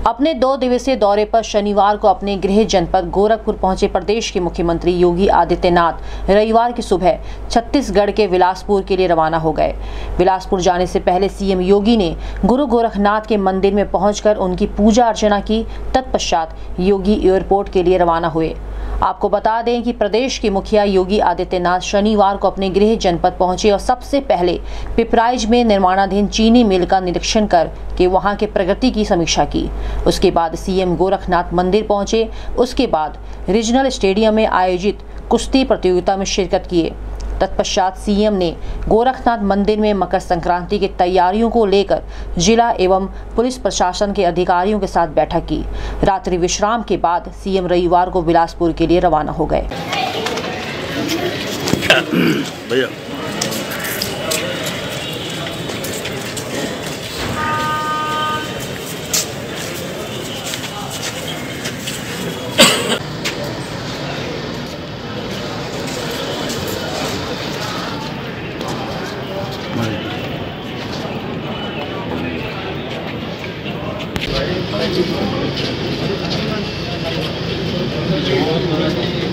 अपने 2 दिवसीय दौरे पर शनिवार को अपने गृह जनपद गोरखपुर पहुंचे प्रदेश के मुख्यमंत्री योगी आदित्यनाथ रविवार की सुबह छत्तीसगढ़ के बिलासपुर के लिए रवाना हो गए। बिलासपुर जाने से पहले सीएम योगी ने गुरु गोरखनाथ के मंदिर में पहुंचकर उनकी पूजा अर्चना की। तत्पश्चात योगी एयरपोर्ट के लिए रवाना हुए। आपको बता दें कि प्रदेश के मुखिया योगी आदित्यनाथ शनिवार को अपने गृह जनपद पहुंचे और सबसे पहले पिपराइच में निर्माणाधीन चीनी मिल का निरीक्षण करके वहां के प्रगति की समीक्षा की। उसके बाद सीएम गोरखनाथ मंदिर पहुंचे। उसके बाद रीजनल स्टेडियम में आयोजित कुश्ती प्रतियोगिता में शिरकत किए। तत्पश्चात सीएम ने गोरखनाथ मंदिर में मकर संक्रांति की तैयारियों को लेकर जिला एवं पुलिस प्रशासन के अधिकारियों के साथ बैठक की। रात्रि विश्राम के बाद सीएम रविवार को बिलासपुर के लिए रवाना हो गए। भैया Thank you.